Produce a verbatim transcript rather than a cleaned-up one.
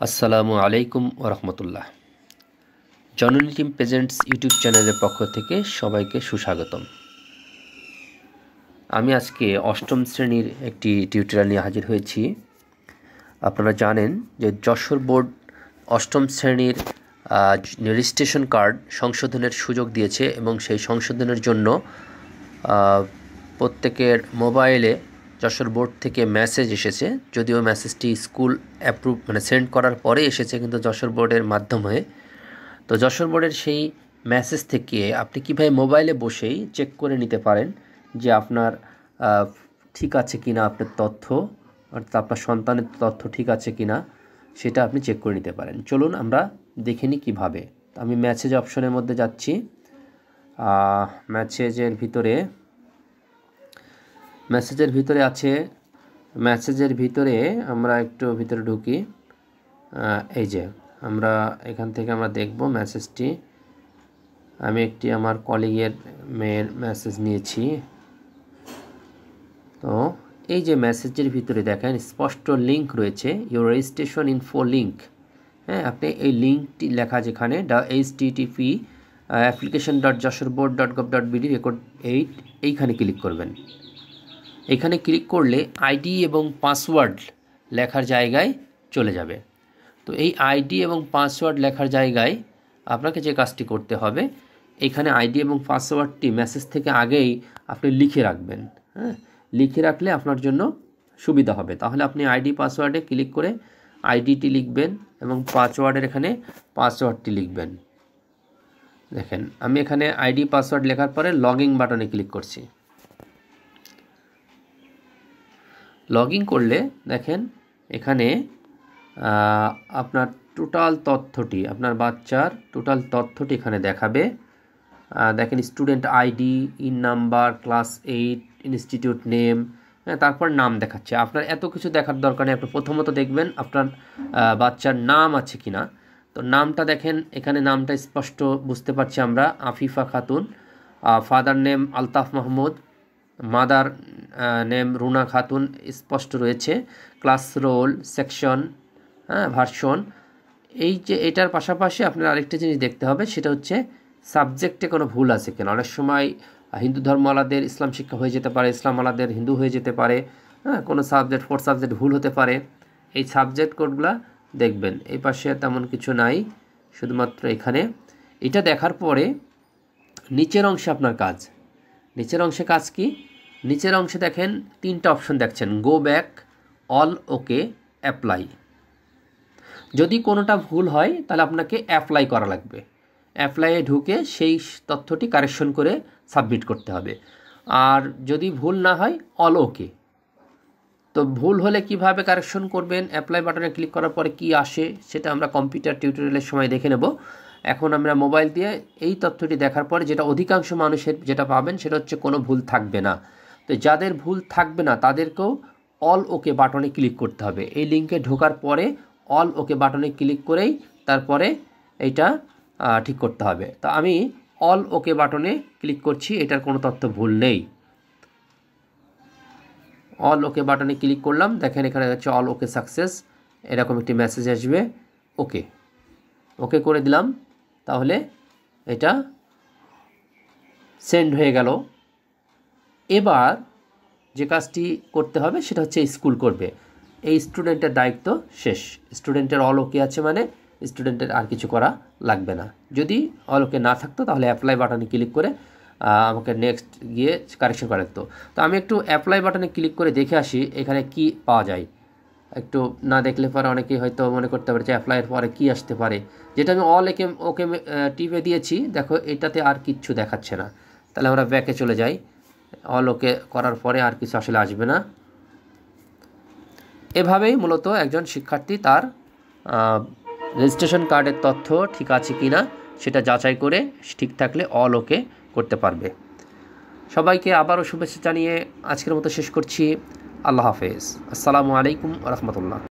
আসসালামু আলাইকুম ওয়া রাহমাতুল্লাহ। জননী টিম প্রেজেন্টস ইউটিউব চ্যানেলের পক্ষ থেকে সবাইকে সুস্বাগতম। আমি আজকে অষ্টম শ্রেণীর একটি টিউটোরিয়াল নিয়ে হাজির হয়েছি। আপনারা জানেন যে যশোর বোর্ড অষ্টম শ্রেণীর রেজিস্ট্রেশন কার্ড সংশোধনের সুযোগ দিয়েছে এবং সেই সংশোধনের জন্য প্রত্যেকের মোবাইলে যশোর বোর্ড থেকে মেসেজ এসেছে। যদিও মেসেজটি স্কুল অ্যাপ্রুভ মানে সেন্ড করার পরে এসেছে, কিন্তু যশোর বোর্ডের মাধ্যমে। তো যশোর বোর্ডের সেই মেসেজ থেকে আপনি কীভাবে মোবাইলে বসেই চেক করে নিতে পারেন যে আপনার ঠিক আছে কি না, আপনার তথ্য অর্থাৎ আপনার সন্তানের তথ্য ঠিক আছে কি না সেটা আপনি চেক করে নিতে পারেন। চলুন আমরা দেখে নিই কীভাবে। আমি মেসেজ অপশনের মধ্যে যাচ্ছি। মেসেজের ভিতরে মেসেজের ভিতরে আছে মেসেজের ভিতরে আমরা একটু ভিতরে ঢুকি। এই যে আমরা এখান থেকে আমরা দেখব মেসেজটি। আমি একটি আমার কলিগের মেয়ের মেসেজ নিয়েছি। তো এই যে মেসেজের ভিতরে দেখেন স্পষ্ট লিঙ্ক রয়েছে, ইউর রেজিস্ট্রেশন ইনফো লিঙ্ক। হ্যাঁ, আপনি এই লিঙ্কটি লেখা যেখানে H T T P application dot Jessore board dot gov dot BD record eight এইখানে ক্লিক করবেন। এখানে ক্লিক করলে আইডি এবং পাসওয়ার্ড লেখার জায়গায় চলে যাবে। তো এই আইডি এবং পাসওয়ার্ড লেখার জায়গায় আপনাকে যে কাজটি করতে হবে, এখানে আইডি এবং পাসওয়ার্ডটি মেসেজ থেকে আগেই আপনি লিখে রাখবেন। হ্যাঁ, লিখে রাখলে আপনার জন্য সুবিধা হবে। তাহলে আপনি আইডি পাসওয়ার্ডে ক্লিক করে আইডিটি লিখবেন এবং পাসওয়ার্ডের এখানে পাসওয়ার্ডটি লিখবেন। দেখেন আমি এখানে আইডি পাসওয়ার্ড লেখার পরে লগ ইন বাটনে ক্লিক করছি। লগ ইন করলে দেখেন এখানে আপনার টোটাল তথ্যটি, আপনার বাচ্চার টোটাল তথ্যটি এখানে দেখাবে। দেখেন student ID, EIIN number, class eight, institute name, হ্যাঁ, তারপর নাম দেখাচ্ছে। আপনার এত কিছু দেখার দরকার নেই। আপনি প্রথমত দেখবেন আপনার বাচ্চার নাম আছে কি না। তো নামটা দেখেন এখানে নামটা স্পষ্ট বুঝতে পারছি আমরা, Afifa Khatun. Father name Altaf Mahmud, mother name Runa Khatun স্পষ্ট রয়েছে। ক্লাস রোল, সেকশন, হ্যাঁ, ভার্সন। এই যে এটার পাশাপাশি আপনার আরেকটা জিনিস দেখতে হবে, সেটা হচ্ছে সাবজেক্টে কোনো ভুল আছে কিনা। অনেক সময় হিন্দু ধর্ম আলাদের ইসলাম শিক্ষা হয়ে যেতে পারে, ইসলাম আলাদের হিন্দু হয়ে যেতে পারে। হ্যাঁ, কোনো সাবজেক্ট ফোর সাবজেক্ট ভুল হতে পারে। এই সাবজেক্ট কোডগুলা দেখবেন। এই পাশে তেমন কিছু নাই, শুধুমাত্র এখানে। এটা দেখার পরে নিচের অংশে আপনার কাজ। নিচের অংশে কাজ কি? নিচের অংশে দেখেন তিনটা অপশন দেখছেন, go back, all okay, apply. যদি কোনোটা ভুল হয় তাহলে আপনাকে অ্যাপ্লাই করা লাগবে। অ্যাপ্লাইয়ে ঢুকে সেই তথ্যটি কারেকশন করে সাবমিট করতে হবে। আর যদি ভুল না হয় অল ওকে। তো ভুল হলে কিভাবে কারেকশন করবেন, অ্যাপ্লাই বাটনে ক্লিক করার পরে কি আসে সেটা আমরা কম্পিউটার টিউটোরিয়ালের সময় দেখে নেব। এখন আমরা মোবাইল দিয়ে এই তথ্যটি দেখার পরে যেটা অধিকাংশ মানুষের যেটা পাবেন সেটা হচ্ছে কোনো ভুল থাকবে না। তো যাদের ভুল থাকবে না তাদেরকেও অল ওকে বাটনে ক্লিক করতে হবে। এই লিঙ্কে ঢোকার পরে অল ওকে বাটনে ক্লিক করেই তারপরে এইটা ঠিক করতে হবে। তো আমি অল ওকে বাটনে ক্লিক করছি, এটার কোনো তথ্য ভুল নেই। অল ওকে বাটনে ক্লিক করলাম, দেখেন এখানে হচ্ছে অল ওকে সাকসেস, এরকম একটি মেসেজ আসবে। ওকে ওকে করে দিলাম, তাহলে এটা সেন্ড হয়ে গেল। এবার যে কাজটি করতে হবে সেটা হচ্ছে স্কুল করবে। এই স্টুডেন্টের দায়িত্ব শেষ। স্টুডেন্টের অল ওকে আছে মানে স্টুডেন্টের আর কিছু করা লাগবে না। যদি অল ওকে না থাকতো তাহলে অ্যাপ্লাই বাটনে ক্লিক করে আমাকে নেক্সট গিয়ে কারেকশন করা লাগতো। তো আমি একটু অ্যাপ্লাই বাটনে ক্লিক করে দেখে আসি এখানে কি পাওয়া যায়। একটু না দেখলে পরে অনেকেই হয়তো মনে করতে পারে যে অ্যাপ্লাইয়ের পরে কী আসতে পারে। যেটা আমি অল একে ওকে টিপে দিয়েছি, দেখো এটাতে আর কিচ্ছু দেখাচ্ছে না। তাহলে আমরা ব্যাকে চলে যাই। অল ওকে করার পরে আর কিছু আসলে আসবে না। এভাবেই মূলত একজন শিক্ষার্থী তার রেজিস্ট্রেশন কার্ডের তথ্য ঠিক আছে কি না সেটা যাচাই করে ঠিক থাকলে অল ওকে করতে পারবে। সবাইকে আবারও শুভেচ্ছা জানিয়ে আজকের মতো শেষ করছি। আল্লাহ হাফেজ। আসসালামু আলাইকুম ওয়া রাহমাতুল্লাহ।